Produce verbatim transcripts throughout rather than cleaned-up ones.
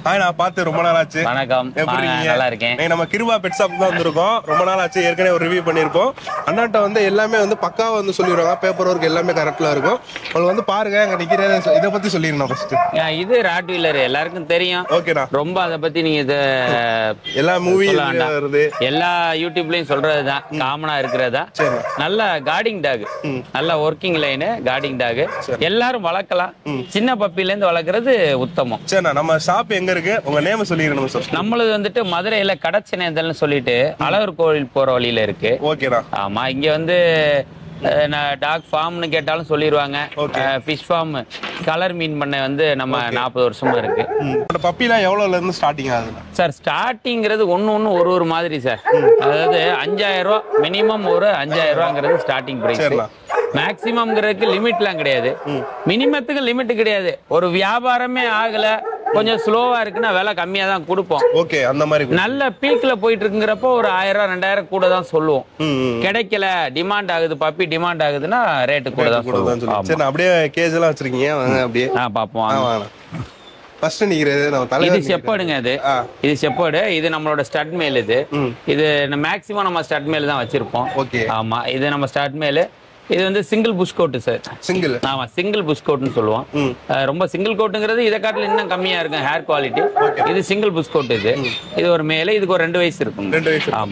Hi, நான் பார்த்து ரொம்ப நாள் ஆச்சு. வணக்கம். எப்படி இருக்கீங்க? நல்லா இருக்கேன். நம்ம கிருபா பெட் ஷாப் தான் வந்திருக்கோம். ரொம்ப நாள் ஆச்சு, ஏற்கனவே ஒரு ரிவ்யூ பண்ணியிருப்போம். அண்ணாட்ட வந்து எல்லாமே வந்து பக்காவாக வந்து சொல்லிடுவாங்க. பேப்பர் ஒர்க் எல்லாமே கரெக்டாக இருக்கும். உங்களுக்கு வந்து பாருங்க, அங்கே நிற்கிற இதை பற்றி சொல்லிடணும் ஃபர்ஸ்ட். இது ராட்வீலர் எல்லாருக்கும் தெரியும். ஓகேண்ணா. ரொம்ப அதை பற்றி நீங்கள் இது எல்லா மூவி வருது, எல்லா யூடியூப்லையும் சொல்றது தான் காமனாக இருக்கிறதா. நல்ல கார்டிங் டாக், நல்ல ஒர்க்கிங் லைனு கார்டிங் டாக், எல்லாரும் வளர்க்கலாம். சின்ன பப்பிலேருந்து வளர்க்குறது உத்தமம். சரிண்ணா, நம்ம ஷாப் எங்க இருக்கு, உங்க நேம் சொல்லிடணும் சார். நம்மளது வந்துட்டு மதுரையில கடச்சனேந்தல்னு சொல்லிட்டு அழகர் கோவில் போற வழியில இருக்கு. ஓகேடா. ஆமா, இங்க வந்து டாக் ஃபார்ம்னு கேட்டாலும் சொல்லிடுவாங்க. ஃபிஷ் ஃபார்ம், கலர் மீன் பண்ண வந்து நம்ம நாற்பது வருஷமா இருக்கு. பப்பிலாம் எவ்வளவுல இருந்து ஸ்டார்டிங் ஆகுது சார்? ஸ்டார்டிங்கிறது ஒன்னு ஒன்னு ஒரு ஒரு மாதிரி சார். அதாவது அஞ்சாயிரம் ரூபா மினிமம், ஒரு அஞ்சாயிரம் ரூபாங்கிறது ஸ்டார்டிங் பிரைஸ். மேக்சிமம்ங்கிறதுக்கு லிமிட்லாம் கிடையாது, மினிமத்துக்கு லிமிட் கிடையாது. ஒரு வியாபாரமே ஆகல, கொஞ்சம் ஸ்லோவா இருக்குன்னா விலை கம்மியா தான் கொடுப்போம். ஓகே, அந்த மாதிரி நல்ல பீக்ல போயிட்டு இருக்குங்கிறப்போ ஒரு ஆயிரம் ரூபாய் ரெண்டாயிரம் கூட தான் சொல்லுவோம். கிடைக்கல, டிமாண்ட் ஆகுது, பப்பி டிமாண்ட் ஆகுதுன்னா ரேட்டு கூட தான் சொல்லுவோம். சரி, அப்படியே கேஜ் எல்லாம் வச்சிருக்கீங்க, அப்படியே ஆ பாப்போம். ஃபர்ஸ்ட் நிக்கிறது நம்ம தலை. இது ஷெப்பர்டுங்க. இது இது ஷெப்பர்டு. இது நம்மளோட ஸ்டட் மேல். இது இது மேக்ஸிமம் நம்ம ஸ்டட் மேல் தான் வச்சிருப்போம். ஓகே. ஆமா, இது நம்ம ஸ்டட் மேல். இது வந்து single plush coat sir. Single? ஆமா, சிங்கிள் புஷ் கோட்னு சொல்லுவோம். ரொம்ப சிங்கிள் கோட்டுங்கிறது இதை காட்டில இன்னும் கம்மியா இருக்கும் ஹேர் குவாலிட்டி. இது சிங்கிள் புஷ் கோட். இது இது ஒரு மேல, இதுக்கு ஒரு ரெண்டு வயசு இருக்கும். ரெண்டு வயசு. ஆமா.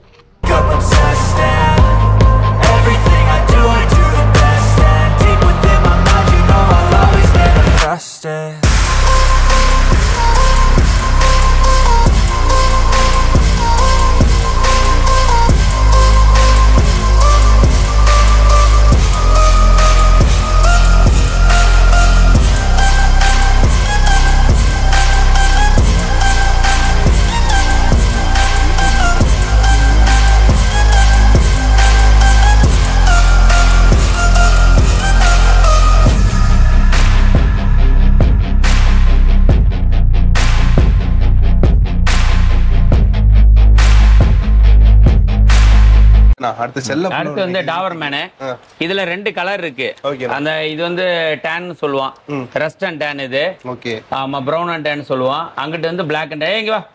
அடுத்து வந்து டாபர்மேன். இதுல ரெண்டு கலர் இருக்கு. அந்த இது வந்து டேன் சொல்லுவான், ரஸ்ட் அண்ட் டேன். இது ஆமா, பிரவுன் அண்ட் டேன் சொல்லுவான். அங்கிட்டு வந்து பிளாக் அண்ட் டேன். இங்க வா,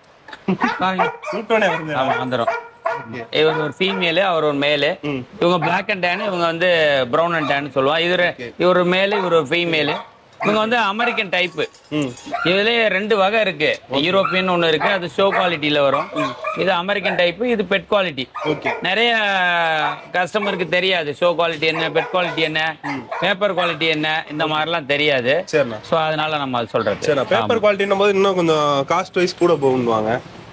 ஆமா வந்துரும். இவங்க ஒரு ஃபீமேலு, அவர் ஒரு மேலு. இவங்க பிளாக் அண்ட் டேன், இவங்க வந்து பிரவுன் அண்ட் டேன் சொல்லுவான். இது இவர் மேலு, இவர் ஒரு ஃபீமேலு. இவங்க வந்து அமெரிக்கன் டைப். இதுலயே ரெண்டு வகை இருக்கு. யூரோப்பியன் ஒண்ணு இருக்கு, அது ஷோ குவாலிட்டியில வரும். இது அமெரிக்கன் டைப், இது பெட் குவாலிட்டி. நிறைய கஸ்டமருக்கு தெரியாது ஷோ குவாலிட்டி என்ன, பெட் குவாலிட்டி என்ன, பேப்பர் குவாலிட்டி என்ன, இந்த மாதிரிலாம் தெரியாது. சோ அதனால நம்ம அது சொல்றது. பேப்பர் குவாலிட்டின்னும் போது இன்னும் கொஞ்சம் காஸ்ட் வைஸ் கூட போகுவாங்க.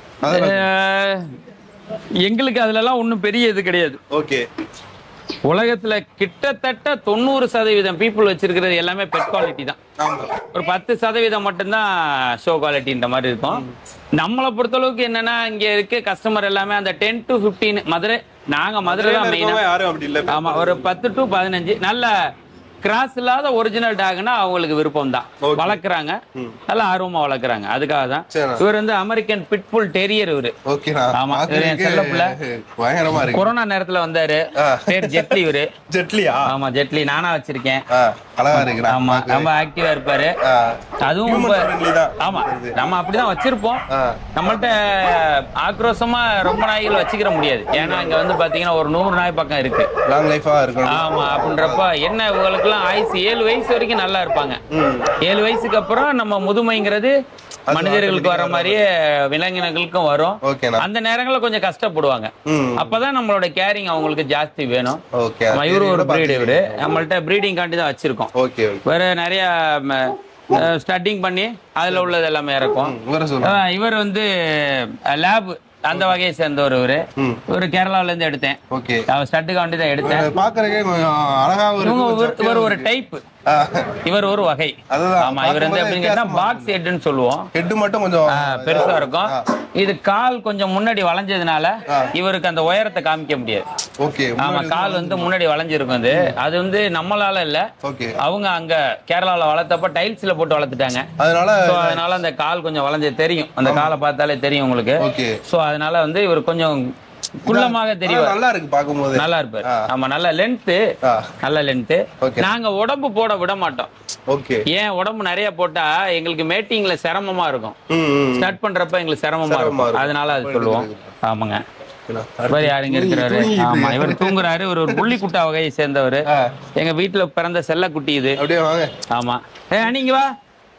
எங்களுக்கு அதுல எல்லாம் ஒன்றும் பெரிய இது கிடையாது. ஓகே. உலகத்துல கிட்டத்தட்ட தொண்ணூறு சதவீதம் பீப்புள் வச்சிருக்கிறது எல்லாமே பெட் குவாலிட்டி தான். ஒரு பத்து சதவீதம் மட்டும்தான் ஷோ குவாலிட்டின்ற மாதிரி இருக்கும். நம்மளை பொறுத்த அளவுக்கு என்னன்னா, இங்க இருக்க கஸ்டமர் எல்லாமே அந்த டென் டு பிப்டீன், மதுரை, நாங்க மதுரை தான் மெயினா. ஆமா, ஒரு பத்து டு பதினஞ்சு நல்ல கிராஸ் இல்லாத ஒரிஜினல் டாக்னா அவங்களுக்கு விருப்பம் தான், வளர்க்குறாங்க, நல்லா ஆர்வமா வளர்க்குறாங்க. அதுக்காக தான். இவர் வந்து அமெரிக்கன் பிட்புல் டெரியர். இவரு ஆமா, செல்லப்புல கொரோனா நேரத்துல வந்தாரு. பேர் ஜெட்லி. இவரு ஜெட்லியா? ஆமா, ஜெட்லி. நானா வச்சிருக்கேன். ஆமா, ரொம்ப ஆக்டிவா இருப்பாரு. அதுவும் ஆமா, நம்ம அப்படிதான் வச்சிருப்போம். நம்மள்ட்ட ஆக்ரோஷமா ரொம்ப நாய்கள் வச்சுக்கிற முடியாது. ஏன்னா இங்க வந்து பாத்தீங்கன்னா ஒரு நூறு நாய் பக்கம் இருக்கு. ஆமா, அப்படின்றப்ப என்ன உங்களுக்கு ஆயுசு ஏழு வயசு வரைக்கும் நல்லா இருப்பாங்க. ஏழு வயசுக்கு அப்புறம் நம்ம முதுமைங்கிறது மனிதர்களுக்கு வர மாதிரியே விலங்கினங்களுக்கும் வரும். அந்த நேரங்களில் கொஞ்சம் கஷ்டப்படுவாங்க. அப்பதான் நம்மளோட கேரிங் அவங்களுக்கு ஜாஸ்தி வேணும். இவரு ஒரு பிரீடு. இவரு நம்மள்ட்ட பிரீடிங் காண்டி தான் வச்சிருக்கோம். வேற நிறைய ஸ்டட்டிங் பண்ணி அதுல உள்ளது எல்லாமே இறக்கும். இவர் வந்து லேப் அந்த வகையை சேர்ந்தவர். இவரு ஒரு கேரளாவில இருந்து எடுத்தேன். ஸ்டட்டுக்கு வண்டி தான் எடுத்தேன். இவர் ஒரு டைப், இவர் ஒரு வகை. ஆமா, இவர் வந்து எப்படின்னா பாக்ஸ் ஹெட்னு சொல்லுவோம். ஹெட் மட்டும் கொஞ்சம் பெருசா இருக்கும். இது கால் கொஞ்சம் முன்னாடி வளைஞ்சதுனால இவருக்கு அந்த உயரத்தை காமிக்க முடியாது. ஆமா, கால் வந்து முன்னாடி வளைஞ்சிருக்கும். அது அது வந்து நம்மளால இல்ல, அவங்க அங்க கேரளால வளர்த்தப்ப டைல்ஸ்ல போட்டு வளர்த்துட்டாங்க. அதனால அதனால அந்த கால் கொஞ்சம் வளைஞ்சது தெரியும். அந்த காலை பார்த்தாலே தெரியும் உங்களுக்கு. சோ அதனால வந்து இவர் கொஞ்சம் குள்ளமாக தெரியும். நல்லா இருக்கு பாக்கும்போது. நல்லா இருப்பாரு. ஆமா நல்ல லென்த், நல்ல லென்த். நாங்க உடம்பு போட விட மாட்டோம். ஓகே. ஏன் உடம்பு நிறைய போட்டா எங்களுக்கு மேட்டிங்ல சிரமமா இருக்கும். ஸ்டார்ட் பண்றப்ப எங்களுக்கு சிரமமா இருக்கும். அதனால அது சொல்லுவோம். ஆமாங்க. இவர் யாருங்க இருக்கிறாரு? ஆமா இவர் தூங்குறாரு. ஒரு ஒரு புள்ளி குட்டா வகையை சேர்ந்தவர். எங்க வீட்டுல பிறந்த செல்ல குட்டி இது. அப்படியே வாங்க. ஆமா. ஏ நீங்க வா.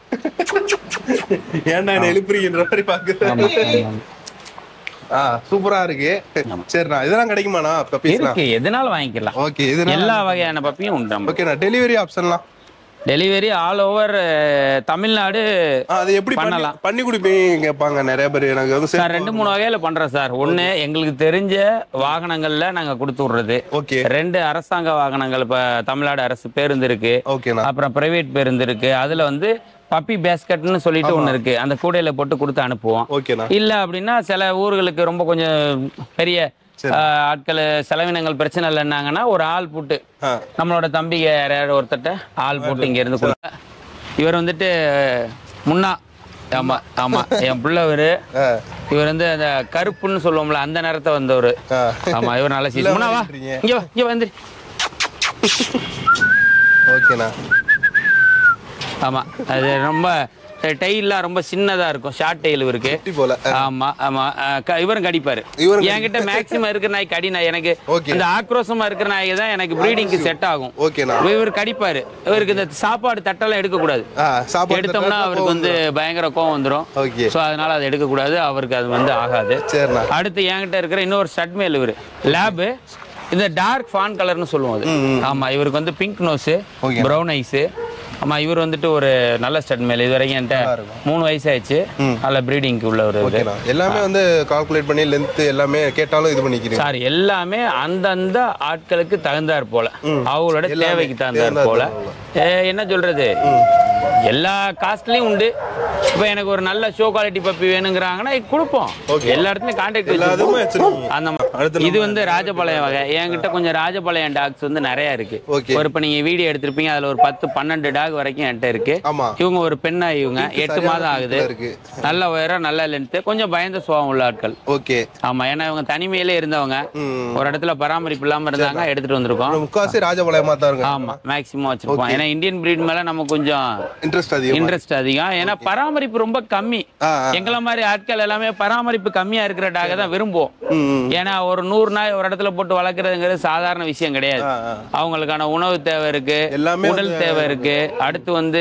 ஏன்டா என்ன எழுப்புறீங்கன்ற மாதிரி பாக்குறேன். ஆ சூப்பரா இருக்கு. சரிண்ணா இதெல்லாம் கிடைக்குமாண்ணா? இருக்கு, எதனால வாங்கிக்கலாம். ஓகே. எல்லா வகையான பப்பியும் உண்டு. ஓகேண்ணா. டெலிவரி ஆப்ஷன்லாம்? Delivery all over Tamil Nadu. அது எப்படி பண்ணலாம்? பண்ணி கொடுப்பீங்க கேட்பாங்க நிறைய பேர். எனக்கு வந்து சார் ரெண்டு மூணு வகையில பண்றோம் சார். ஒண்ணு எங்களுக்கு தெரிஞ்ச வாகனங்கள்ல நாங்க கொடுத்து விடுறது. ஓகே. ரெண்டு அரசாங்க வாகனங்கள், இப்ப தமிழ்நாடு அரசு பேருந்து இருக்கு. ஓகேண்ணா. அப்புறம் பிரைவேட் பேருந்து இருக்கு. அதுல வந்து பப்பி பேஸ்கட்னு சொல்லிட்டு ஒண்ணு இருக்கு. அந்த கூடையில போட்டு கொடுத்து அனுப்புவோம். ஓகேண்ணா. இல்ல அப்படின்னா சில ஊர்களுக்கு ரொம்ப கொஞ்சம் பெரிய ஆட்கள் செலவினங்கள் பிரச்சனை இல்லைன்னாங்கன்னா ஒரு ஆள் போட்டு நம்மளோட தம்பிங்க யாராவது ஒருத்தட்ட ஆள் போட்டு இங்க இருந்து கொடுத்த. இவர் வந்துட்டு முன்னா. ஆமா ஆமா என் பிள்ளைவரு. இவர் வந்து அந்த கருப்புன்னு சொல்லுவோம்ல அந்த நேரத்தை வந்தவரு. ஆமா இவர் நல்ல சீசன். முன்னாவா இங்க வா இங்க வந்து. ஓகேண்ணா. ஆமா அது ரொம்ப டெய்லாம் ரொம்ப சின்னதா இருக்கும். ஷார்ட் டெயில் இருக்கு. ஆமா ஆமா இவரும் கடிப்பாரு. என்கிட்ட மேக்ஸிமம் இருக்கிற நாய் கடி நாய். எனக்கு இந்த ஆக்ரோஷமா இருக்கிற நாய் தான் எனக்கு ப்ரீடிங்க்கு செட் ஆகும். இவர் கடிப்பாரு. இவருக்கு இந்த சாப்பாடு தட்டெல்லாம் எடுக்க கூடாது. எடுத்தோம்னா அவருக்கு வந்து பயங்கர கோவம் வந்துடும். ஸோ அதனால அதை எடுக்க கூடாது. அவருக்கு அது வந்து ஆகாது. அடுத்து என்கிட்ட இருக்கிற இன்னொரு ஸ்டட்மேல் இவரு லேபு. இந்த டார்க் ஃபான் கலர்னு சொல்லுவோம் அது. ஆமா இவருக்கு வந்து பிங்க் நோஸ், ப்ரௌன் ஐஸ். ஆமா இவர் வந்துட்டு ஒரு நல்ல ஸ்டட் மேல். இது வரைக்கும் என்கிட்ட மூணு வயசு ஆயிடுச்சு. நல்ல ப்ரீடிங்க்கு உள்ள ஒரு எல்லாமே வந்து கால்குலேட் பண்ணி லென்த் எல்லாமே கேட்டாலும் இது பண்ணிக்கிறீங்க சார். எல்லாமே அந்தந்த ஆட்களுக்கு தகுந்தாற் போல, அவங்களோட தேவைக்கு தகுந்தாற் போல. என்ன சொல்றது, எல்லா காஸ்ட்லயும் உண்டு. இப்ப எனக்கு ஒரு நல்ல ஷோ குவாலிட்டி பப்பி வேணுங்கிறாங்கன்னா கொடுப்போம். எல்லா இடத்துலயும் கான்டாக்ட் வச்சிருக்கோம். அந்த மாதிரி இது வந்து ராஜபாளையம் வகை. என்கிட்ட கொஞ்சம் ராஜபாளையம் டாக்ஸ் வந்து நிறைய இருக்கு. ஒரு இப்ப நீங்க வீடியோ எடுத்திருப்பீங்க, அதுல ஒரு பத்து பன்னெண்டு டாக் வரைக்கும் என்கிட்ட இருக்கு. இவங்க ஒரு பெண்ணா, இவங்க எட்டு மாதம் ஆகுது. நல்ல உயரம், நல்ல லென்த், கொஞ்சம் பயந்த சுபாவம் உள்ள ஆட்கள். ஓகே. ஆமா ஏன்னா இவங்க தனிமையிலே இருந்தவங்க, ஒரு இடத்துல பராமரிப்பு இல்லாம இருந்தாங்க, எடுத்துட்டு வந்திருக்கோம். முக்காசி ராஜபாளையமா தான் இருக்கு. ஆமா மேக்ஸிமம் வச்சிருப்போம். ஏன்னா இந்தியன் பிரீட் மேல நம்ம கொஞ்சம் இன்ட்ரெஸ்ட் அதிகம் இன்ட்ரெஸ்ட் அதிகம் ஏன்னா பராமரிப்பு ரொம்ப கம்மி. எங்களை மாதிரி ஆட்கள் எல்லாமே பராமரிப்பு கம்மியா இருக்கிற டாக தான் விரும்புவோம். ஏன்னா ஒரு நூறு நாய் ஒரு இடத்துல போட்டு வளர்க்கறதுங்கிறது சாதாரண விஷயம் கிடையாது. அவங்களுக்கான உணவு தேவை இருக்கு, உடல் தேவை இருக்கு, அடுத்து வந்து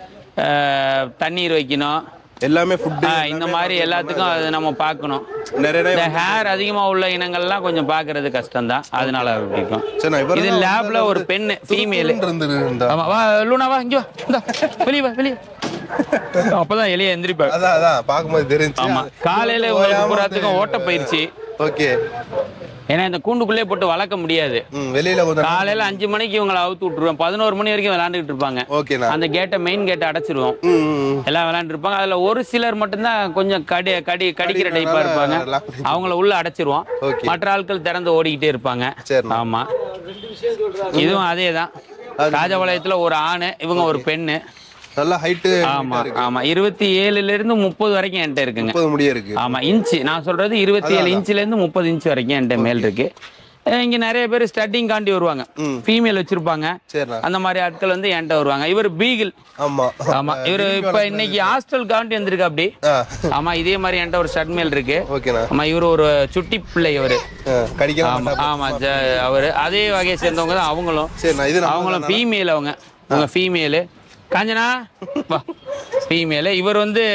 தண்ணீர் வைக்கணும், எல்லாமே ஃபுட், இந்த மாதிரி எல்லாத்துக்கும் அது நம்ம பார்க்கணும். நிறைய ஹேர் அதிகமா உள்ள இனங்கள்லாம் கொஞ்சம் பாக்குறது கஷ்டம் தான். அதனால பிடிக்கும். இது லேப்ல ஒரு பெண் ஃபீமேல். ஆமா வா லூனா வா இங்க வா, வெளிய வா வெளிய. அப்பதான் எலிய எந்திரிப்பாங்க. அதான் அதான் பாக்கும்போது தெரிஞ்சு. ஆமா காலையில உங்களுக்கு பூராத்துக்கும் ஓட்ட பயிற்சி. ஓகே. ஏன்னா இந்த கூண்டுக்குள்ளே போட்டு வளர்க்க முடியாது. வெளியில காலையில அஞ்சு மணிக்கு இவங்களை அவுத்து விட்டுருவோம். பதினோரு மணி வரைக்கும் விளையாண்டுட்டு இருப்பாங்க. அந்த கேட்டை மெயின் கேட்டை அடைச்சிருவோம். எல்லாம் விளையாண்டு இருப்பாங்க. அதுல ஒரு சிலர் மட்டும்தான் கொஞ்சம் கடி கடி கடிக்கிற டைப்பா இருப்பாங்க. அவங்கள உள்ள அடைச்சிருவோம். மற்ற ஆட்கள் திறந்து ஓடிக்கிட்டே இருப்பாங்க. ஆமா இதுவும் அதேதான். ராஜபாளையத்துல ஒரு ஆணு, இவங்க ஒரு பெண்ணு. நல்ல ஹைட். ஆமா ஆமா இருபத்தி ஏழுல இருந்து முப்பது வரைக்கும் என்கிட்ட இருக்குங்க. முப்பது முடிய இருக்கு. ஆமா இன்ச் நான் சொல்றது இருபத்தி ஏழு இன்ச்ல இருந்து முப்பது இன்ச் வரைக்கும் என்கிட்ட மேல் இருக்கு. இங்க நிறைய பேர் ஸ்டட்டிங் காண்டி வருவாங்க, ஃபீமேல் வச்சிருப்பாங்க. அந்த மாதிரி ஆட்கள் வந்து என்கிட்ட வருவாங்க. இவர் பீகிள். ஆமா ஆமா இவரு இப்ப இன்னைக்கு ஹாஸ்டல் காண்டி வந்திருக்கு அப்படி. ஆமா இதே மாதிரி என்கிட்ட ஒரு ஸ்டட் மேல் இருக்கு. ஆமா இவரு ஒரு சுட்டி பிள்ளை. இவரு ஆமா அவரு அதே வகையை சேர்ந்தவங்க தான் அவங்களும். அவங்களும் ஃபீமேல். அவங்க அவங்க ஃபீமேலு. காஞ்சனா ஃபீமேல். இவர் வந்து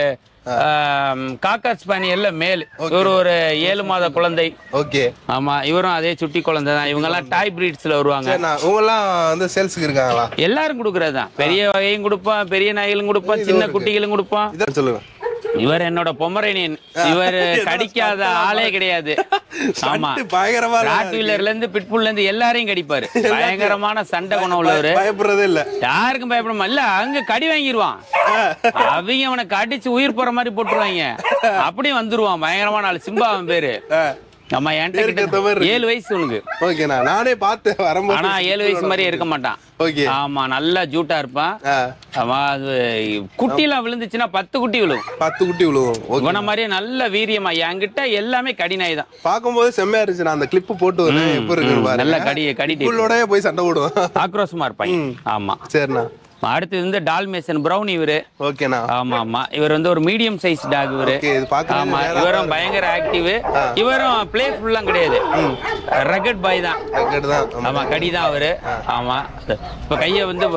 காக்கா ஸ்பானியல்ல மேல். இவர் ஒரு ஏழு மாத குழந்தை. ஓகே. ஆமா இவரும் அதே சுட்டி குழந்தை தான். இவங்க எல்லாம் டாய் பிரீட்ஸ்ல வருவாங்க. இவங்க எல்லாம் வந்து சேல்ஸ்க்கு இருக்காங்களா? எல்லாரும் கொடுக்கறதுதான். பெரிய வகையும் கொடுப்பான், பெரிய நாய்களும் கொடுப்பான், சின்ன குட்டிகளும் கொடுப்பான். இதான் சொல்லுங்க. இவர் என்னோட பொமரேனியன். இவர் கடிக்காத ஆளே கிடையாது. ஆமா ராட்வீலர்ல இருந்து பிட்புல்ல இருந்து எல்லாரையும் கடிப்பாரு. பயங்கரமான சண்டை குணம் உள்ளவரு. பயப்படுறதே இல்ல, யாருக்கும் பயப்படாம இல்ல. அங்க கடி வாங்கிடுவான். அவங்க அவனை கடிச்சு உயிர் போற மாதிரி போட்டுருவாங்க. அப்படியே வந்துருவான். பயங்கரமான ஆளு. சிம்பா அவன் பேரு. ஆமா என்கிட்ட ஏழு வயசு உனக்கு. ஓகேண்ணா நானே பார்த்தேன் வரும்போது. ஆனா ஏழு வயசு மாதிரி இருக்க மாட்டான். ஓகே. ஆமா நல்லா ஜூட்டா இருப்பான். ஆமா அது குட்டிலாம் விழுந்துச்சுன்னா பத்து குட்டி விழுவும். பத்து குட்டி விழுவும். இவன மாதிரியே நல்ல வீரியமா. என்கிட்ட எல்லாமே கடி நாய் தான். பாக்கும்போது செம்மையா இருந்துச்சு. நான் அந்த கிளிப் போட்டு வரேன். எப்படி இருக்கு பாரு. நல்ல கடி கடி புல்லோடயே போய் சண்டை போடுவான். ஆக்ரோஷமா இருப்பான். ஆமா சரிண்ணா. அடுத்து வந்து டால்மேஷன் பிரவுன் இவரு. ஓகேண்ணா. ஆமா ஆமா இவர் வந்து ஒரு மீடியம் சைஸ் டாக் இவரு. ஆமா இவரும் பயங்கர ஆக்டிவ். இவரும் பிளேஃபுல்லாம் கிடையாது. ரகட் பாய் தான். ரகட் தான். ஆமா கடி தான் அவரு. ஆமா இப்ப கைய வந்து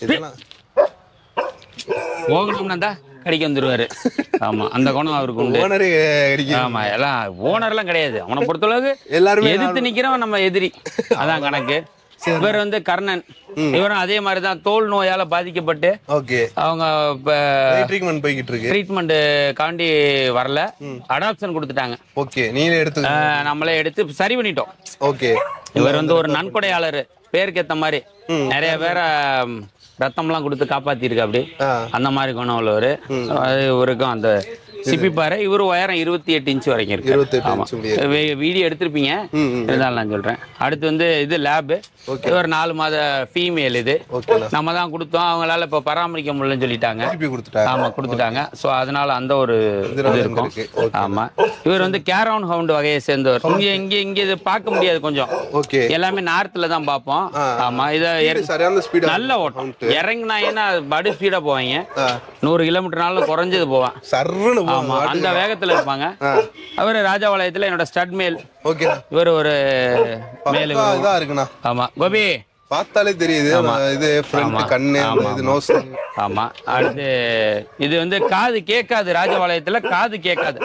ஓகனம்னா கடிக்க வந்துருவாரு. ஆமா அந்த குணம் அவருக்கு உண்டு. ஆமா எல்லாம் ஓனர் எல்லாம் கிடையாது. அவனை பொறுத்தளவுக்கு எல்லாருமே எதிர்த்து நிக்கிறவன் நம்ம எதிரி. அதான் கணக்கு. இவர் வந்து கர்ணன். இவரும் அதே மாதிரிதான் தோல் நோயால பாதிக்கப்பட்டு அவங்க ட்ரீட்மெண்ட் போய்கிட்டு இருக்கு. ட்ரீட்மெண்ட் காண்டி வரல, அடாப்ஷன் கொடுத்துட்டாங்க. ஓகே நீங்களே எடுத்து நம்மளே எடுத்து சரி பண்ணிட்டோம். ஓகே இவர் வந்து ஒரு நன்கொடையாளர். பேருக்கு ஏத்த மாதிரி நிறைய பேரை ரத்தம்லாம் கொடுத்து காப்பாத்திருக்கு. அப்படி அந்த மாதிரி குணம் உள்ளவர். அது இவருக்கும் அந்த சிப்பி பாரு. இவரு உயரம் இருபத்தி எட்டு இன்ச் வரைக்கும் இருக்கு. வீடியோ எடுத்திருப்பீங்க இருந்தாலும் நான் சொல்றேன். அடுத்து வந்து இது லேப். ஒரு நாலு மாத ஃபீமேல். இது நம்ம தான் கொடுத்தோம். அவங்களால இப்ப பராமரிக்க முடியலன்னு சொல்லிட்டாங்க. ஆமா கொடுத்துட்டாங்க. சோ அதனால அந்த ஒரு இது இருக்கும். ஆமா இவர் வந்து கேரவுன் ஹவுண்ட் வகையை சேர்ந்தவர். இங்க இங்க இங்க இது பார்க்க முடியாது கொஞ்சம். எல்லாமே நார்த்ல தான் பார்ப்போம். ஆமா இத நல்ல ஓட்டம். இறங்கினாங்கன்னா படு ஸ்பீடா போவாங்க. நூறு கிலோமீட்டர்னாலும் குறைஞ்சது போவான். ஆமா அந்த வேகத்துல இருப்பாங்க. அவரு ராஜபாளையத்துல என்னோட ஸ்டட் மேல். ஓகே இவர் ஒரு மேல் இதா இருக்குண்ணா. ஆமா கோபி பார்த்தாலே தெரியுது. இது ஃப்ரண்ட் கண்ணு, இது நோஸ். ஆமா அடுத்து இது வந்து காது கேட்காது. ராஜபாளையத்துல காது கேட்காது.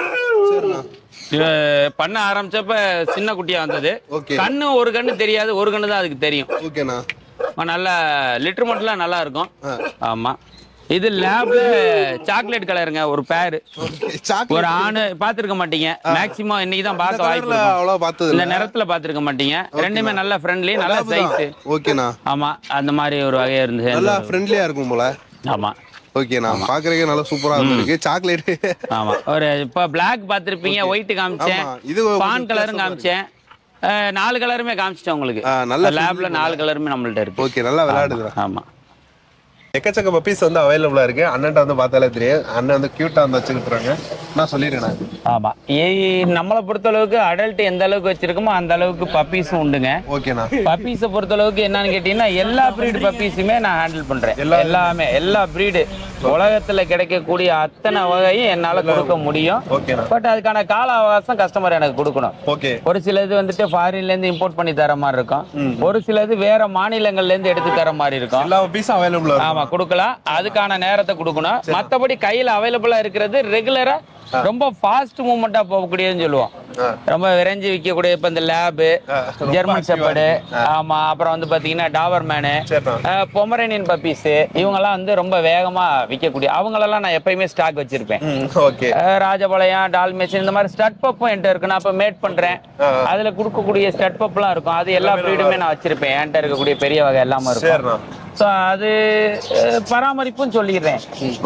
பண்ண ஆரம்பிச்சப்ப சின்ன குட்டியா வந்தது. கண்ணு ஒரு கண்ணு தெரியாது, ஒரு கண்ணு தான் அதுக்கு தெரியும். ஓகேண்ணா நல்லா லிட்டர் மட்டும் நல்லா இருக்கும். ஆமா இது லேப்ல சாக்லேட் கலருங்க. ஒரு பேரு ஒரு ஆணு பாத்துருக்க மாட்டீங்க. மேக்ஸிமம் இன்னைக்கு தான் பார்க்க வாய்ப்பு. அவ்வளவு பார்த்தது இந்த நேரத்துல பாத்துருக்க மாட்டீங்க. ரெண்டுமே நல்ல ஃப்ரெண்ட்லி, நல்ல சைஸ். ஓகேண்ணா. ஆமா அந்த மாதிரி ஒரு வகையா இருந்துச்சு. நல்லா ஃப்ரெண்ட்லியா இருக்கும் போல. ஆமா ஓகேண்ணா பாக்குறதுக்கு நல்லா சூப்பரா இருக்கு. சாக்லேட். ஆமா ஒரு இப்ப பிளாக் பாத்திருப்பீங்க, ஒயிட் காமிச்சேன், இது பான் கலரும் காமிச்சேன். நாலு கலருமே காமிச்சிட்டேன் உங்களுக்கு. நல்ல லேப்ல நாலு கலருமே நம்மள்ட்ட இருக்கு. ஓகே நல்லா விளையாடுது. ஆமா எக்கச்சக்க பப்பீஸ் வந்து அவைலபிளா இருக்கு. அண்ணன் வந்து பார்த்தாலே தெரியும். அண்ணன் வந்து கியூட்டா வந்து வச்சுக்கிட்டுறாங்க. நான் சொல்லிடுறேன். ஆமா நம்மளை பொறுத்த அளவுக்கு அடல்ட் எந்த அளவுக்கு வச்சிருக்கோமோ அந்த அளவுக்கு பப்பீஸும் உண்டுங்க. ஓகேண்ணா. பப்பீஸை பொறுத்த அளவுக்கு என்னன்னு கேட்டீங்கன்னா எல்லா பிரீடு பப்பீஸுமே நான் ஹேண்டில் பண்றேன். எல்லாமே எல்லா பிரீடு உலகத்துல கிடைக்கக்கூடிய அத்தனை வகையும் என்னால கொடுக்க முடியும். பட் அதுக்கான கால அவகாசம் கஸ்டமர் எனக்கு கொடுக்கணும். ஒரு சிலது வந்துட்டு ஃபாரின்ல இருந்து இம்போர்ட் பண்ணி தர மாதிரி இருக்கும். ஒரு சிலது வேற மாநிலங்கள்ல இருந்து எடுத்து தர மாதிரி இருக்கும். எல்லா பப்பீஸும் அவைலபிளா. ஆமா கொடுக்கலாம். அதுக்கான நேரத்தை கொடுக்கணும். மத்தபடி கையில அவைலபிளா இருக்கிறது ரெகுலரா ரொம்ப ஃபாஸ்ட் மூவ்மெண்டா போகக்கூடியதுன்னு சொல்லுவோம். ரொம்ப விரைஞ்சு விற்கக்கூடிய இப்ப இந்த லேப், ஜெர்மன் ஷெப்பர்டு, ஆமா அப்புறம் வந்து பாத்தீங்கன்னா டாபர்மேனு, பொமரேனியன் பப்பீஸ், இவங்க எல்லாம் வந்து ரொம்ப வேகமா விற்கக்கூடிய அவங்களெல்லாம் நான் எப்பயுமே ஸ்டாக் வச்சிருப்பேன். ராஜபாளையம், டால்மேஷன் இந்த மாதிரி ஸ்டட் பப்பும் என்கிட்ட இருக்கு. நான் இப்ப மேட் பண்றேன். அதுல கொடுக்கக்கூடிய ஸ்டட் பப் எல்லாம் இருக்கும். அது எல்லா பிரீடுமே நான் வச்சிருப்பேன். என்கிட்ட இருக்கக்கூடிய பெரிய வகை எல்லாமே இருக்கும். ஸோ அது பராமரிப்புன்னு சொல்லிடுறேன்.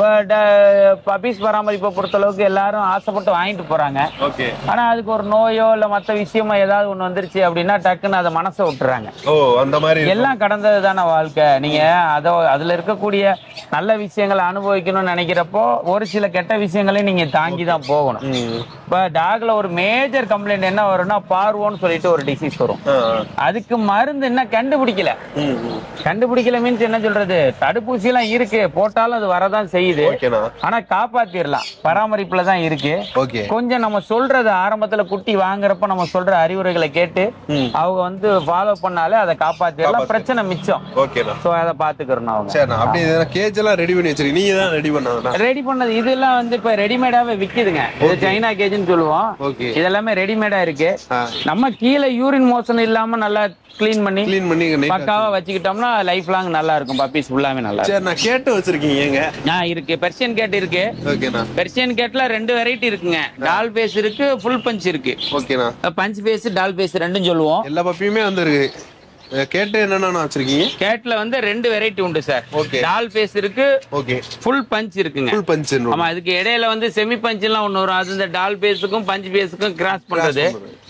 பப்பீஸ் பராமரிப்பை பொறுத்தளவுக்கு எல்லாரும் ஆசைப்பட்டு வாங்கிட்டு போறாங்க. ஆனா அதுக்கு ஒரு நோயோ இல்ல மற்ற விஷயமோ ஏதாவது ஒண்ணு வந்துருச்சு அப்படின்னா டக்குன்னு அதை மனசை விட்டுறாங்க. எல்லாம் கடந்தது தானே வாழ்க்கை. நீங்க அதோ அதுல இருக்கக்கூடிய நல்ல விஷயங்களை அனுபவிக்கணும்னு நினைக்கிறப்போ ஒரு சில கெட்ட விஷயங்களையும் நீங்க தாங்கி தான் போகணும். இப்ப டாக்ல ஒரு மேஜர் கம்ப்ளைண்ட் என்ன வரும்னா பார்வோன்னு சொல்லிட்டு ஒரு டிசீஸ் வரும். அதுக்கு மருந்து என்ன கண்டுபிடிக்கல. கண்டுபிடிக்கல மீன்ஸ் என்ன சொல்றது, தடுப்பூசி எல்லாம் இருக்கு, போட்டாலும் அது வரதான் செய்யுது. ஆனா காப்பாத்திரலாம். பராமரிப்புல தான் இருக்கு. கொஞ்சம் நம்ம சொல்றது ஆரம்பத்துல குட்டி வாங்குறப்ப நம்ம சொல்ற அறிவுரைகளை கேட்டு அவங்க வந்து ஃபாலோ பண்ணாலே அதை காப்பாத்திரலாம். பிரச்சனை மிச்சம். சோ அதை பாத்துக்கிறோம். அவங்க கேஜ் எல்லாம் ரெடி பண்ணி வச்சிருக்கீங்க. நீங்க தான் ரெடி பண்ணது? ரெடி பண்ணது இதெல்லாம் வந்து இப்ப ரெடிமேடாவே விக்குதுங்க. இது சைனா கேஜ்னு சொல்லுவோம். இதெல்லாமே ரெடிமேடா இருக்கு. நம்ம கீழே யூரின் மோஷன் இல்லாம நல்லா கிளீன் பண்ணி கிளீன் பண்ணி பக்காவா வச்சுக்கிட்டோம்னா லைஃப் லாங் நல்லா இருக்கும். பப்பீஸ் ஃபுல்லாமே நல்லா இருக்கும். சரி நான் கேட் வச்சிருக்கீங்க? நான் இருக்கு. பெர்சியன் கேட் இருக்கு. ஓகேண்ணா. பெர்சியன் கேட்ல ரெண்டு வெரைட்டி இருக்குங்க. டால் பேஸ் இருக்கு, ஃபுல் பஞ்ச் இருக்கு. ஓகேண்ணா. பஞ்ச் பேஸ், டால் பேஸ் ரெண்டும் சொல்லுவோம். எல்லா பப்பியுமே வந்து இருக்கு. கேட் என்னென்ன வச்சிருக்கீங்க? கேட்ல வந்து ரெண்டு வெரைட்டி உண்டு சார். ஓகே. டால் பேஸ் இருக்கு. ஓகே. ஃபுல் பஞ்ச் இருக்குங்க. Full punch. ஆமா இதுக்கு இடையில வந்து செமி பஞ்ச் எல்லாம் ஒண்ணு வரும். அது இந்த டால் பேஸுக்கும் பஞ்ச் பேஸுக்கும் கிராஸ் பண்றது.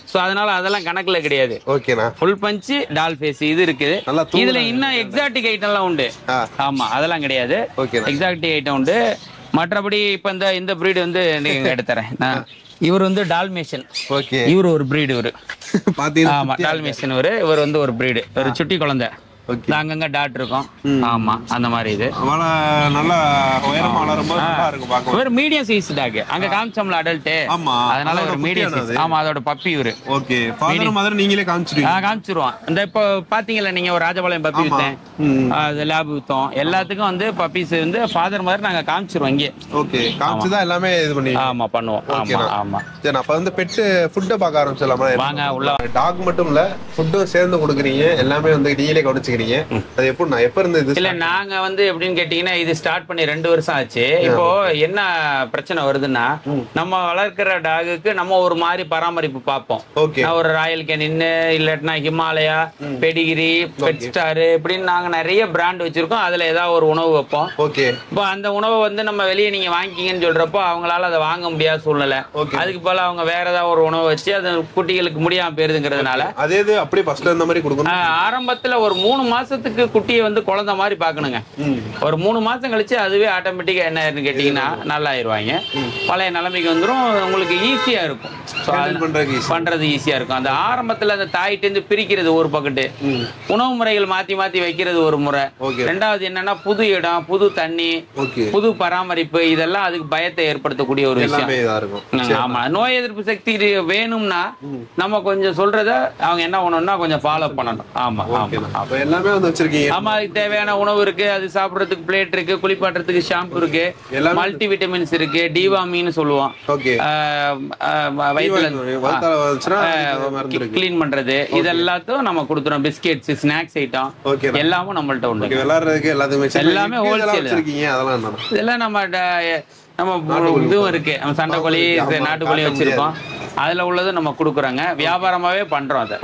சோ அதனால அதெல்லாம் கணக்குல கிடையாது. ஓகேண்ணா. ஃபுல் பஞ்ச் டால் ஃபேஸ் இது இருக்குது. இதுல இன்னும் எக்ஸாட்டிக் ஐட்டம் எல்லாம் உண்டு. ஆமா அதெல்லாம் கிடையாது. எக்ஸாட்டிக் ஐட்டம் உண்டு. மற்றபடி இப்ப இந்த இந்த பிரீடு வந்து நீங்க எடுத்துறேன். இவர் வந்து டால்மேஷன். ஓகே. இவர் ஒரு பிரீடு. இவரு பாத்தீங்கன்னா ஆமா டால்மேஷன். இவரு இவர் வந்து ஒரு பிரீடு. ஒரு சுட்டி குழந்தை. அங்கங்க டாட் இருக்கும். ஆமா அந்த மாதிரி இது நல்லா உயரமா வளரும்போது நல்லா இருக்கும் பார்க்க. இவர் மீடியம் சைஸ் டாக். அங்க காமிச்சோம்ல அடல்ட். ஆமா அதனால ஒரு மீடியம் சைஸ். ஆமா அதோட பப்பி இவரு. ஓகே. ஃபாதர் மதர் நீங்களே காமிச்சிடுவீங்க? ஆ காமிச்சிருவோம். இந்த இப்போ பாத்தீங்கல நீங்க ஒரு ராஜபாளையம் பப்பி வித்தேன். அது லேப் வித்தோம். எல்லாத்துக்கும் வந்து பப்பீஸ் வந்து ஃபாதர் மதர் நாங்க காமிச்சிருவோம் இங்கே. ஓகே. காமிச்சு தான் எல்லாமே இது பண்ணுவீங்க? ஆமா பண்ணுவோம். ஆமா ஆமா. சரி அப்ப வந்து பெட் ஃபுட் பார்க்க ஆரம்பிச்சலாமா? வாங்க உள்ள. டாக் மட்டும் இல்ல ஃபுட்டும் சேர்ந்து கொடுக்குறீங்க. எல்லாமே வந்து நீங்களே கவனிச்சு அது எப்படி நான் எப்ப இருந்து இல்ல நாங்க வந்து எப்படின்னு கேட்டீங்கன்னா இது ஸ்டார்ட் பண்ணி ரெண்டு வருஷம் ஆச்சு. இப்போ என்ன பிரச்சனை வருதுன்னா நம்ம வளர்க்கிற டாகுக்கு நம்ம ஒரு மாதிரி பராமரிப்பு பார்ப்போம். நான் ஒரு ராயல் கேனின் இல்லாட்டினா ஹிமாலயா பெடிகிரி பெட் ஸ்டார் இப்படின்னு நாங்க நிறைய பிராண்ட் வச்சிருக்கோம். அதுல ஏதாவது ஒரு உணவு வைப்போம். இப்போ அந்த உணவை வந்து நம்ம வெளியே நீங்க வாங்கிக்கீங்கன்னு சொல்றப்போ அவங்களால அதை வாங்க முடியாத சூழ்நிலை. அதுக்கு போல அவங்க வேற ஏதாவது ஒரு உணவு வச்சு அது குட்டிகளுக்கு முடியாம போயிருதுங்கிறதுனால அதே அப்படியே ஃபர்ஸ்ட்ல இந்த மாதிரி கொடுக்கணும். ஆரம்பத்துல ஒரு மூணு மாசத்துக்கு குட்டியை வந்து குழந்தை மாதிரி பாக்கணுங்க. ஒரு மூணு மாசம் கழிச்சு அதுவே ஆட்டோமேட்டிக்கா என்ன ஆயிருன்னு கேட்டீங்கன்னா நல்லா ஆயிருவாங்க. பழைய நிலைமைக்கு வந்துடும். உங்களுக்கு ஈஸியா இருக்கும். பண்றது ஈஸியா இருக்கும். அந்த ஆரம்பத்துல அந்த தாயிட்டு இருந்து பிரிக்கிறது ஒரு பக்கெட்டு, உணவு முறைகள் மாத்தி மாத்தி வைக்கிறது ஒரு முறை. ரெண்டாவது என்னன்னா புது இடம் புது தண்ணி புது பராமரிப்பு இதெல்லாம் அதுக்கு பயத்தை ஏற்படுத்தக்கூடிய ஒரு விஷயம். ஆமா நோய் எதிர்ப்பு சக்தி வேணும்னா நம்ம கொஞ்சம் சொல்றத அவங்க என்ன பண்ணணும்னா கொஞ்சம் ஃபாலோ பண்ணணும். ஆமா ஆமா எல்லாமே வந்து வச்சிருக்கீங்க. ஆமா தேவையான உணவு இருக்கு. அது சாப்பிடுறதுக்கு பிளேட் இருக்கு. குளிப்பாட்டுறதுக்கு ஷாம்பு இருக்கு. மல்டி விட்டமின்ஸ் இருக்கு. டிவாமின்னு சொல்லுவோம். வயிற்றுல கிளீன் பண்றது இது எல்லாத்தையும் நம்ம கொடுத்துறோம். பிஸ்கெட்ஸ் ஸ்நாக்ஸ் ஐட்டம் எல்லாமும் நம்மள்ட்ட உண்டு. விளையாடுறதுக்கு எல்லாமே ஹோல்சேல். இதெல்லாம் நம்ம நம்ம இதுவும் இருக்கு. நம்ம சண்டைக்கோழி நாட்டுக்கோழி வச்சிருக்கோம். அதுல உள்ளது நம்ம குடுக்குறாங்க. வியாபாரமாவே பண்றோம் அதை.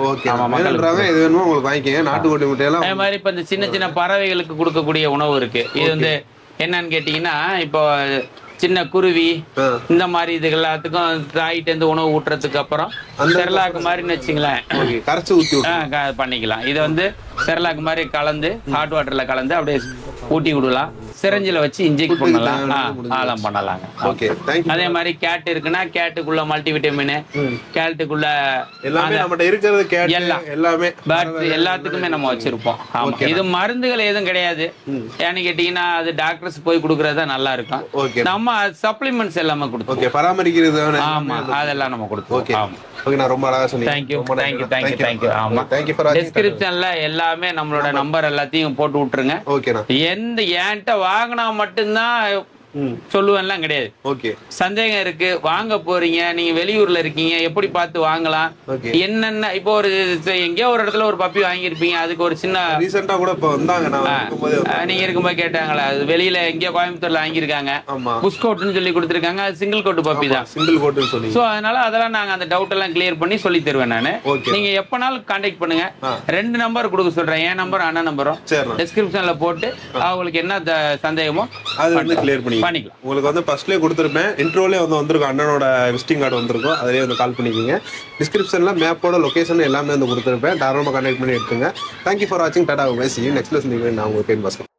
அதே மாதிரி இப்ப இந்த சின்ன சின்ன பறவைகளுக்கு கொடுக்கக்கூடிய உணவு இருக்கு. இது வந்து என்னன்னு கேட்டீங்கன்னா இப்போ சின்ன குருவி இந்த மாதிரி இது எல்லாத்துக்கும் தாயிட்டு இருந்து உணவு ஊட்டுறதுக்கு அப்புறம் செர்லாக்கு மாதிரின்னு வச்சுங்களேன் கரைச்சு ஊத்தி பண்ணிக்கலாம். இதை வந்து செர்லாக்கு மாதிரி கலந்து ஹாட் வாட்டர்ல கலந்து அப்படியே ஊட்டி விடலாம். சிரஞ்சில வச்சு இன்ஜெக்ட் பண்ணலாம். ஆலம் பண்ணலாங்க. Okay thank you. அதே மாதிரி கேட் இருக்குன்னா கேட்டுக்குள்ள மல்டி விட்டமின் கேட்டுக்குள்ள எல்லாமே நம்மட்ட இருக்குது. கேட் எல்லாமே பட் எல்லாத்துக்குமே நம்ம வச்சிருப்போம். ஆமா இது மருந்துகள் எதுவும் கிடையாது. ஏன்னு கேட்டீங்கன்னா அது டாக்டர்ஸ் போய் கொடுக்கறதா நல்லா இருக்கும். நம்ம சப்ளிமெண்ட்ஸ் எல்லாமே கொடுப்போம். ஓகே பராமரிக்கிறது. ஆமா அதெல்லாம் நம்ம கொடுப்போம். ஓகே ஓகே நான் ரொம்ப அழகா சொன்னீங்க. Thank you thank you thank you thank you. ஆமா थैंक यू ஃபார் டிஸ்கிரிப்ஷன்ல எல்லாமே நம்மளோட நம்பர் எல்லாத்தையும் போட்டு விட்டுருங்க. ஓகேனா எந்த ஏன்ட்ட வாங்கினா மட்டும்தான் சொல்லுவேன்லாம் கிடையாது. ஓகே சந்தேகம் இருக்கு வாங்க போறீங்க நீங்க வெளியூர்ல இருக்கீங்க எப்படி பார்த்து வாங்கலாம் என்னென்ன இப்போ ஒரு எங்கேயோ ஒரு இடத்துல ஒரு பப்பி வாங்கியிருப்பீங்க. அதுக்கு ஒரு சின்ன ரீசெண்டா கூட இப்போ வந்தாங்க நீங்க இருக்கும்போது கேட்டாங்களா அது வெளியில எங்கேயோ கோயம்புத்தூர்ல வாங்கியிருக்காங்க புஷ் கோட்னு சொல்லி கொடுத்துருக்காங்க. அது சிங்கிள் கோட் பப்பி தான். சிங்கிள் கோட்னு சொல்லி சோ அதனால அதெல்லாம் நாங்க அந்த டவுட் எல்லாம் கிளியர் பண்ணி சொல்லி தருவேன் நானு. நீங்க எப்பனாலும் கான்டாக்ட் பண்ணுங்க. ரெண்டு நம்பர் கொடுக்க சொல்றேன். என் நம்பர் அண்ணா நம்பரும் டிஸ்கிரிப்ஷன்ல போட்டு அவங்களுக்கு என்ன சந்தேகமோ அது வந்து கிளியர் பண்ணி பண்ணிக்கலாம். உங்களுக்கு வந்து ஃபர்ஸ்ட்லேயே கொடுத்துருப்பேன். இன்ட்ரோலே வந்து வந்திருக்கும். அண்ணனோட விசிட்டிங் கார்டு வந்திருக்கும். அதிலே வந்து கால் பண்ணிக்கிங்க. டிஸ்கிரிப்ஷனில் மேப்போட லொகேஷன் எல்லாமே வந்து கொடுத்துருப்பேன். தாராளமாக கான்டாக்ட் பண்ணி எடுத்துங்க. தேங்க்யூ ஃபார் வாட்சிங். Tata bye. see you next lesson. நான் உங்களுக்கு